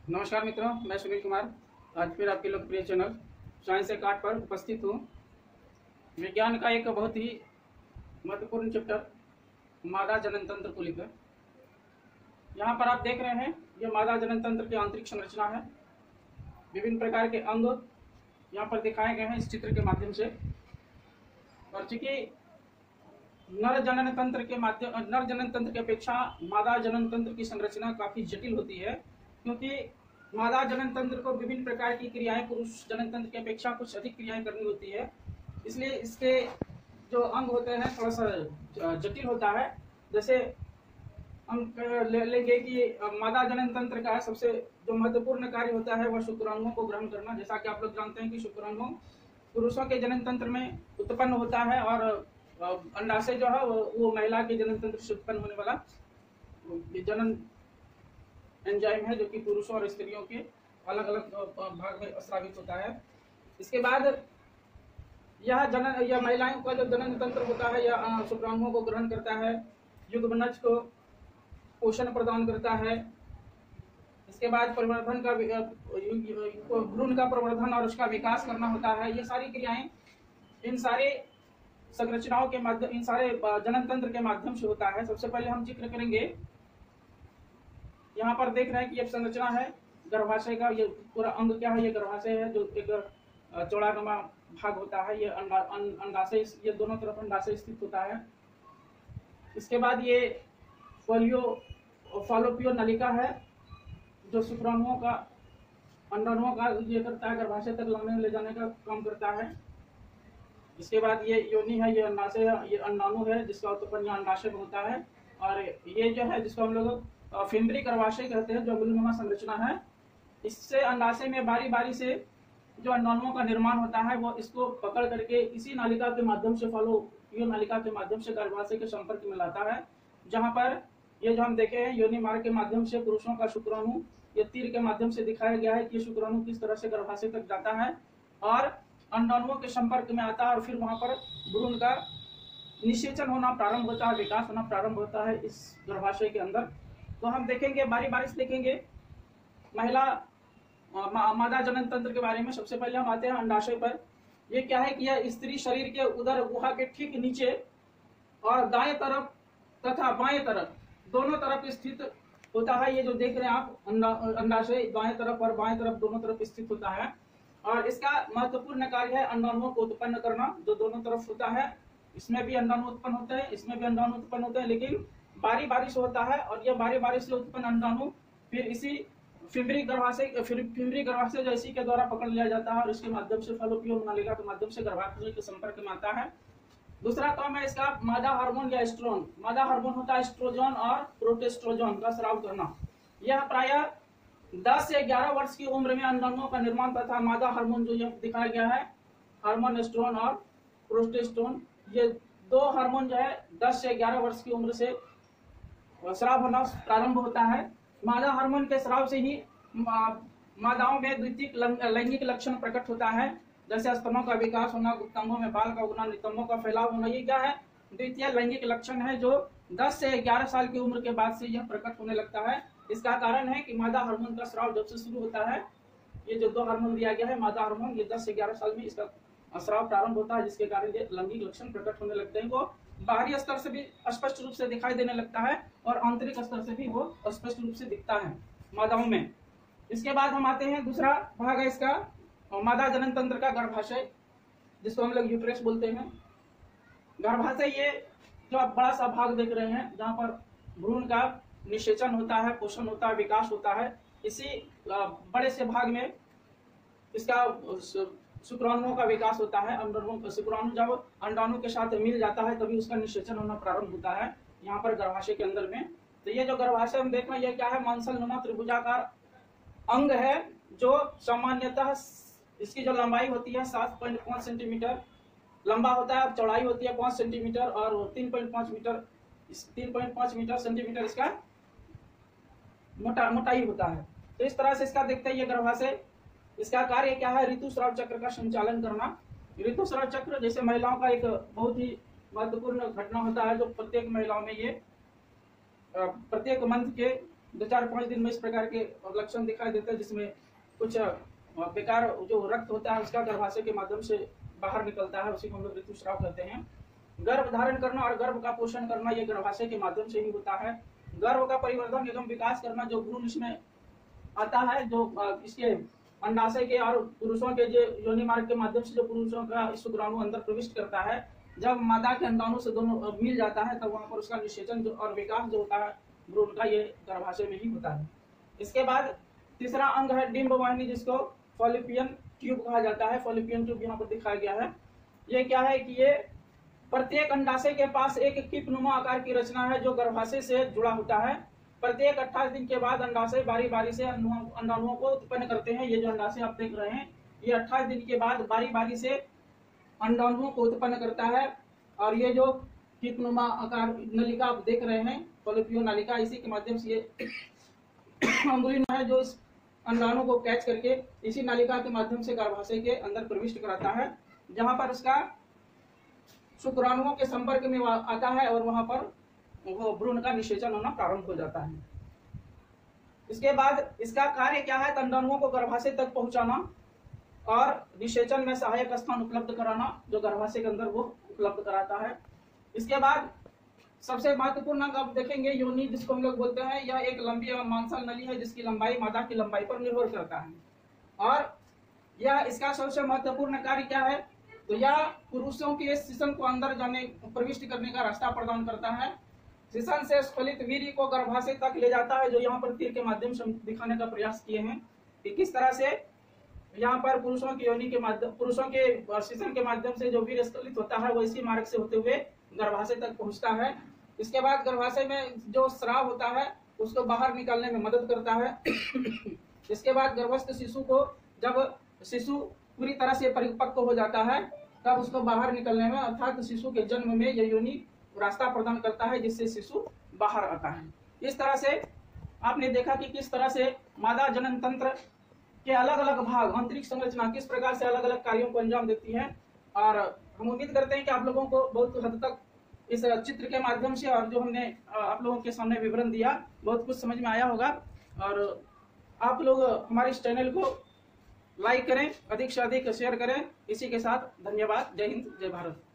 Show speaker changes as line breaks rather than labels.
नमस्कार मित्रों, मैं सुनील कुमार आज फिर आपके लोकप्रिय चैनल साइंस ए कार्ड पर उपस्थित हूँ। विज्ञान का एक बहुत ही महत्वपूर्ण चैप्टर मादा जनन तंत्र को लेकर। यहाँ पर आप देख रहे हैं, यह मादा जनन तंत्र की आंतरिक संरचना है। विभिन्न प्रकार के अंग यहाँ पर दिखाए गए हैं इस चित्र के माध्यम से। और चूंकि नर जनन तंत्र की अपेक्षा मादा जनन तंत्र की संरचना काफी जटिल होती है, क्योंकि मादा जनन तंत्र को विभिन्न प्रकार की क्रियाएं पुरुष जनन तंत्र की अपेक्षा कुछ अधिक क्रियाएं करनी होती है। इसलिए इसके जो अंग होते हैं थोड़ा सा जटिल होता है। जैसे हम ले लेंगे कि मादा जनन तंत्र का सबसे जो महत्वपूर्ण कार्य होता है वह शुक्राणुओं को ग्रहण करना। जैसा कि आप लोग जानते हैं कि शुक्राणु पुरुषों के जनन तंत्र में उत्पन्न होता है और अंडाशय जो है वो महिला के जनन तंत्र से उत्पन्न होने वाला जनन एंजाइम है, जो कि पुरुषों और स्त्रियों के अलग अलग भाग में स्रावित होता है। इसके बाद यह महिलाओं का जो जनन तंत्र होता है यह शुक्राणुओं को ग्रहण करता है, युग्मनज को पोषण प्रदान करता है। इसके बाद प्रवर्धन का भ्रूण का प्रवर्धन और उसका विकास करना होता है। ये सारी क्रियाएं इन सारे संरचनाओं के माध्यम, इन सारे जनन तंत्र के माध्यम से होता है। सबसे पहले हम जिक्र करेंगे, यहाँ पर देख रहे हैं कि यह संरचना है गर्भाशय का। ये पूरा अंग क्या है, ये गर्भाशय है जो एक चौड़ानुमा भाग होता है। ये अंडाशय, ये दोनों तरफ अंडाशय स्थित होता है। इसके बाद ये फॉलोपियो नलिका है जो शुक्राणुओं का अंडाणुओं का ये करता है, गर्भाशय तक लाने ले जाने का काम करता है। इसके बाद ये योनि है, ये अंडाशय है, ये अंडाणु है जिसका उत्पन्न अंडाशय में होता है। और ये जो है जिसको हम लोग फिम्बरी गर्भाशय कहते हैं, जो गुलनुमा संरचना है। इससे अंडाशय में बारी बारी से जो अंडाणुओं का निर्माण होता है वो इसको पकड़ करके इसी नालिका के माध्यम से फॉलोपियो नालिका के माध्यम से गर्भाशय के संपर्क में लाता है। जहां पर ये जो हम देखे हैं योनि मार्ग के माध्यम से पुरुषों का शुक्राणु, ये तीर के माध्यम से दिखाया गया है कि शुक्राणु किस तरह से गर्भाशय तक जाता है और अंडाणुओं के संपर्क में आता है और फिर वहां पर भ्रूण का निषेचन होना प्रारंभ होता है, विकास होना प्रारंभ होता है इस गर्भाशय के अंदर। तो हम देखेंगे, बारी बारी से देखेंगे महिला मादा जनन तंत्र के बारे में। सबसे पहले हम आते हैं अंडाशय पर। ये क्या है कि यह स्त्री शरीर के उदर गुहा के ठीक नीचे और दाएं तरफ तथा बाएं तरफ दोनों तरफ स्थित होता है। ये जो देख रहे हैं आप अंडाशय दाएं तरफ और बाएं तरफ दोनों तरफ स्थित होता है। और इसका महत्वपूर्ण कार्य है अंडाणुओं को उत्पन्न करना, जो दोनों तरफ होता है। इसमें भी अंडाणु उत्पन्न होते हैं, इसमें भी अंडाणु उत्पन्न होते हैं, लेकिन बारी बारी से होता है। और यह बारी बारी से उत्पन्न अंडाणु फिर इसी फिम्बरी गर्भाशय जो इसी के द्वारा पकड़ लिया जाता है और इसके माध्यम से फॉलोपियो नालिका के माध्यम से गर्भाशय के संपर्क में आता है। दूसरा काम है इसका मादा हार्मोन या एस्ट्रोन। मादा हार्मोन होता है एस्ट्रोजन और प्रोटेस्ट्रोजन का स्राव करना। यह प्रायः 10 से 11 वर्ष की उम्र में अंडाणुओं का निर्माण तथा मादा हार्मोन जो दिखाया गया है, हार्मोन एस्ट्रोन और प्रोटेस्ट्रोन, ये दो हार्मोन जो है 10 से 11 वर्ष की उम्र से स्राव होना प्रारंभ होता है। मादा हार्मोन के स्राव से ही मादाओं में द्वितीयक लैंगिक लक्षण प्रकट होता है, जैसे स्तनों का विकास होना, गुप्तांगों में बाल का उगना, नितंबों का फैलाव होना। ये क्या है? द्वितीय लैंगिक लक्षण है जो 10 से 11 साल की उम्र के बाद से यह प्रकट होने लगता है। इसका कारण है कि मादा हार्मोन का स्राव जब से शुरू होता है, ये जो दो हार्मोन दिया गया है मादा हार्मोन, ये 10 से 11 साल में इसका स्राव प्रारंभ होता है, जिसके कारण ये लैंगिक लक्षण प्रकट होने लगते हैं। वो बाहरी स्तर से भी स्पष्ट रूप से दिखाई देने लगता है और आंतरिक स्तर से भी वो स्पष्ट रूप से दिखता है मादाओं में। इसके बाद हम आते हैं, दूसरा भाग है इसका मादा जनन तंत्र का गर्भाशय, जिसको हम लोग यूट्रस बोलते हैं। गर्भाशय ये जो आप बड़ा सा भाग देख रहे हैं जहाँ पर भ्रूण का निषेचन होता है, पोषण होता है, विकास होता है, इसी बड़े से भाग में इसका शुक्राणुओं का विकास होता है। शुक्राणु जब अंडाणु के साथ मिल जाता है तभी उसका निषेचन होना प्रारंभ होता है यहाँ पर गर्भाशय के अंदर में। तो ये जो गर्भाशय हम देख रहे हैं ये क्या है? मांसल नुमा त्रिभुजाकार अंग है जो सामान्यतः इसकी जो लंबाई होती है 7.5 सेंटीमीटर लंबा होता है और चौड़ाई होती है 5 सेंटीमीटर और 3.5 मीटर सेंटीमीटर इसका मोटाई होता है। तो इस तरह से इसका देखते हैं ये गर्भाशय। इसका कार्य क्या है? ऋतुस्राव चक्र का संचालन करना। ऋतुस्राव चक्र जैसे महिलाओं का एक बहुत ही महत्वपूर्ण घटना होता है जो प्रत्येक महिलाओं में ये प्रत्येक मंथ के 2-4-5 दिन में इस प्रकार के लक्षण दिखाई देते हैं, जिसमें कुछ बेकार जो रक्त होता है उसका गर्भाशय के माध्यम से बाहर निकलता है, उसी को हम लोग ऋतुस्राव कहते हैं। गर्भ धारण करना और गर्भ का पोषण करना ये गर्भाशय के माध्यम से ही होता है। गर्भ का परिवर्धन एवं विकास करना जो भ्रूण इसमें आता है, जो इसके अंडाशय के और पुरुषों के जो योनि मार्ग के माध्यम से जो पुरुषों का शुक्राणु अंदर प्रविष्ट करता है, जब मादा के अंडाणु से दोनों मिल जाता है तब वहां पर उसका निषेचन और विकास जो होता है भ्रूण का, ये गर्भाशय में ही होता है। इसके बाद तीसरा अंग है डिंब वाहिनी, जिसको फॉलिपियन ट्यूब कहा जाता है। फॉलिपियन ट्यूब यहाँ पर दिखाया गया है। ये क्या है कि ये प्रत्येक अंडाशय के पास एक कीपनुमा आकार की रचना है जो गर्भाशय से जुड़ा होता है। प्रत्येक 28 दिन के बाद अंडाशय बारी बारी से अंडाणुओं को उत्पन्न करते हैं। ये जो अंडाशय आप देख रहे हैं, ये 28 दिन के बाद बारी बारी से अंडाणुओं को उत्पन्न करता है। और ये जो कीपनुमा आकार नलिका आप देख रहे हैं, फॉलिपियन नलिका, इसी के माध्यम से ये अंगुली है जो इस अंडाणु को कैच करके इसी नालिका के माध्यम से गर्भाशय के अंदर प्रविष्ट कराता है, जहां पर उसका शुक्राणुओं के संपर्क में आता है और वहां पर वो भ्रूण का निषेचन होना प्रारंभ हो जाता है। इसके बाद इसका कार्य क्या है? अंडाणुओं को गर्भाशय तक पहुंचाना और निषेचन में सहायक स्थान उपलब्ध कराना, जो गर्भाशय के अंदर वो उपलब्ध कराता है। इसके बाद सबसे महत्वपूर्ण अंग आप देखेंगे योनि, जिसको हम लोग बोलते हैं। यह एक लंबी एवं मांसल नली है जिसकी लंबाई मादा की लंबाई पर निर्भर करता है। और यह इसका सबसे महत्वपूर्ण कार्य क्या है? तो यह पुरुषों के शिशन को अंदर जाने प्रविष्ट करने का रास्ता प्रदान करता है। शिशन से स्खलित वीर्य को गर्भाशय तक ले जाता है, जो यहाँ पर तीर के माध्यम से दिखाने का प्रयास किए हैं कि किस तरह से यहाँ पर पुरुषों की योनि के माध्यम, पुरुषों के शिशन के माध्यम से जो वीर्य स्खलित होता है वो इसी मार्ग से होते हुए गर्भाशय तक पहुंचता है। इसके बाद गर्भाशय में जो स्राव होता है उसको बाहर निकालने में मदद करता है। इसके बाद गर्भस्थ शिशु को, जब शिशु पूरी तरह से परिपक्व हो जाता है, तब उसको बाहर निकलने में, अर्थात शिशु के जन्म में यह योनि रास्ता प्रदान करता है, जिससे शिशु बाहर आता है। इस तरह से आपने देखा कि किस तरह से मादा जनन तंत्र के अलग अलग भाग, आंतरिक संरचना किस प्रकार से अलग अलग कार्यों को अंजाम देती है। और हम उम्मीद करते हैं कि आप लोगों को बहुत हद तक इस चित्र के माध्यम से और जो हमने आप लोगों के सामने विवरण दिया, बहुत कुछ समझ में आया होगा। और आप लोग हमारे इस चैनल को लाइक करें, अधिक से अधिक शेयर करें। इसी के साथ धन्यवाद। जय हिंद, जय भारत।